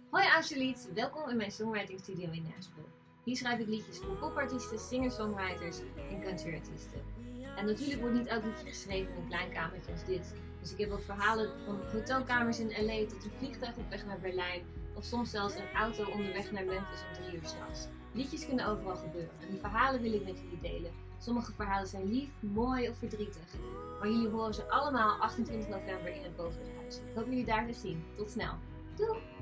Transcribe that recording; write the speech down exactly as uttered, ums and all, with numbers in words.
Hoi Angelique, welkom in mijn songwriting studio in Nashville. Hier schrijf ik liedjes voor popartiesten, singer-songwriters en countryartiesten. En natuurlijk wordt niet elk liedje geschreven in een klein kamertje als dit. Dus ik heb ook verhalen van hotelkamers in L A tot een vliegtuig op weg naar Berlijn. Of soms zelfs een auto onderweg naar Memphis om drie uur s'nachts. Liedjes kunnen overal gebeuren en die verhalen wil ik met jullie delen. Sommige verhalen zijn lief, mooi of verdrietig. Maar jullie horen ze allemaal achtentwintig november in het Bovenhuis. Ik hoop jullie daar te zien. Tot snel. Doei!